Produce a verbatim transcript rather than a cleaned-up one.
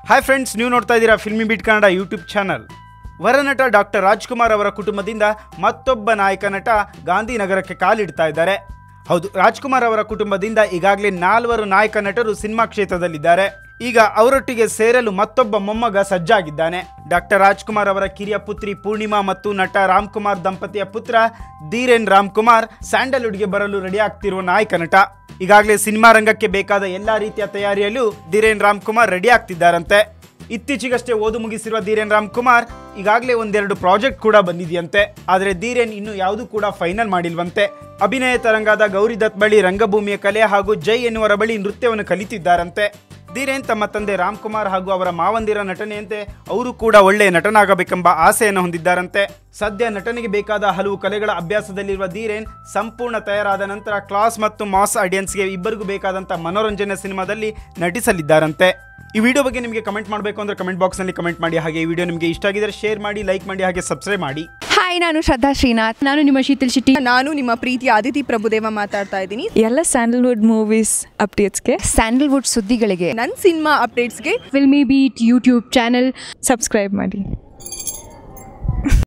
Hi friends, ನೀವು ನೋಡ್ತಾ ಇದ್ದೀರಾ Filmy Beat Kannada YouTube channel. ವರನಟ ಡಾಕ್ಟರ್ ರಾಜ್ಕುಮಾರ್ ಅವರ ಕುಟುಂಬದಿಂದ ಮತ್ತೊಬ್ಬ ನಾಯಕ ನಟ ಗಾಂಧಿನಗರಕ್ಕೆ ಕಾಲಿಡ್ತಾ ಇದ್ದಾರೆ. ಹೌದು, ರಾಜ್ಕುಮಾರ್ ಅವರ ಕುಟುಂಬದಿಂದ ಈಗಾಗಲೇ ನಾಲ್ವರು ನಾಯಕ ನಟರು ಸಿನಿಮಾ ಕ್ಷೇತ್ರದಲ್ಲಿದ್ದಾರೆ. ಈಗ ಅವರೊಟ್ಟಿಗೆ ಸೇರಲು ಮತ್ತೊಬ್ಬ ಮೊಮ್ಮಗ ಸಜ್ಜಾಗಿದ್ದಾನೆ. ಡಾಕ್ಟರ್ ರಾಜ್ಕುಮಾರ್ ಅವರ ಕಿರಿಯ ಪುತ್ರಿ ಪೂರ್ಣಿಮಾ ಮತ್ತು ನಟ ರಾಮ್ಕುಮಾರ್ ದಂಪತಿಯ ಪುತ್ರ ಧೀರೇನ್ ರಾಮ್ಕುಮಾರ್ ಸ್ಯಾಂಡಲ್ವುಡ್ಗೆ ಬರಲು ರೆಡಿ ಆಗ್ತಿರುವ ನಾಯಕ ನಟ. ಈಗಾಗಲೇ ಸಿನಿಮಾ ರಂಗಕ್ಕೆ ಬೇಕಾದ ಎಲ್ಲಾ ರೀತಿಯ ತಯಾರಿಯಲ್ಲೂ ಧೀರೇನ್ ರಾಮ್ಕುಮಾರ್ ರೆಡಿ ಆಗ್ತಿದ್ದಾರಂತೆ. ಇತ್ತೀಚೆಗಷ್ಟೇ ಓದು ಮುಗಿಸಿರುವ ಧೀರೇನ್ ರಾಮ್ಕುಮಾರ್ ಈಗಾಗಲೇ ಒಂದೆರಡು ಪ್ರಾಜೆಕ್ಟ್ ಕೂಡ ಬಂದಿದೆಯಂತೆ. ಆದರೆ ಧೀರೇನ್ ಇನ್ನು ಯಾವುದು ಕೂಡ ಫೈನಲ್ ಮಾಡಿಲ್ವಂತೆ. ಅಭಿನಯ ತರಂಗಾದ ಗೌರಿ ದತ್ ಬಳಿ ರಂಗಭೂಮಿಯ ಕಲೆ ಹಾಗೂ ಜೈ ಎನ್ನುವರ ಬಳಿ ನೃತ್ಯವನ್ನು ಕಲಿತಿದ್ದಾರಂತೆ. ಧೀರೇನ್ ತಮ್ಮ ತಂದೆ ರಾಮ್ಕುಮಾರ್ ಹಾಗೂ ಅವರ ಮಾವಂದಿರ ನಟನೆಯಂತೆ ಅವರು ಕೂಡ ಒಳ್ಳೆಯ ನಟನಾಗಬೇಕೆಂಬ ಆಸೆಯನ್ನು ಹೊಂದಿದ್ದಾರಂತೆ. ಸದ್ಯ ನಟನೆಗೆ ಬೇಕಾದ ಹಲವು ಕಲೆಗಳ ಅಭ್ಯಾಸದಲ್ಲಿರುವ ಧೀರೇನ್ ಸಂಪೂರ್ಣ ತಯಾರಾದ ನಂತರ ಕ್ಲಾಸ್ ಮತ್ತು ಮಾಸ್ ಆಡಿಯನ್ಸ್ಗೆ ಇಬ್ಬರಿಗೂ ಬೇಕಾದಂಥ ಮನೋರಂಜನೆ ಸಿನಿಮಾದಲ್ಲಿ ನಟಿಸಲಿದ್ದಾರಂತೆ. ಈ ವಿಡಿಯೋ ಬಗ್ಗೆ ನಿಮಗೆ ಕಮೆಂಟ್ ಮಾಡಬೇಕು ಅಂದರೆ ಕಮೆಂಟ್ ಬಾಕ್ಸ್ನಲ್ಲಿ ಕಮೆಂಟ್ ಮಾಡಿ. ಹಾಗೆ ಈ ವಿಡಿಯೋ ನಿಮಗೆ ಇಷ್ಟ ಆಗಿದ್ರೆ ಶೇರ್ ಮಾಡಿ, ಲೈಕ್ ಮಾಡಿ, ಹಾಗೆ ಸಬ್ಸ್ಕ್ರೈಬ್ ಮಾಡಿ. ಹಾಯ್, ನಾನು ಶ್ರದ್ಧಾ ಶ್ರೀನಾಥ್. ನಾನು ನಿಮ್ಮ ಶೀತಲ್ ಶೆಟ್ಟಿ. ನಾನು ನಿಮ್ಮ ಪ್ರೀತಿಯ ಆದಿತಿ ಪ್ರಭುದೇವ ಮಾತಾಡ್ತಾ ಇದ್ದೀನಿ. ಎಲ್ಲ ಸ್ಯಾಂಡಲ್ವುಡ್ ಮೂವೀಸ್ ಅಪ್ಡೇಟ್ಸ್ಗೆ, ಸ್ಯಾಂಡಲ್ವುಡ್ ಸುದ್ದಿಗಳಿಗೆ, ನನ್ನ ಸಿನಿಮಾ ಅಪ್ಡೇಟ್ಸ್ಗೆ Filmy Beat YouTube channel subscribe ಮಾಡಿ.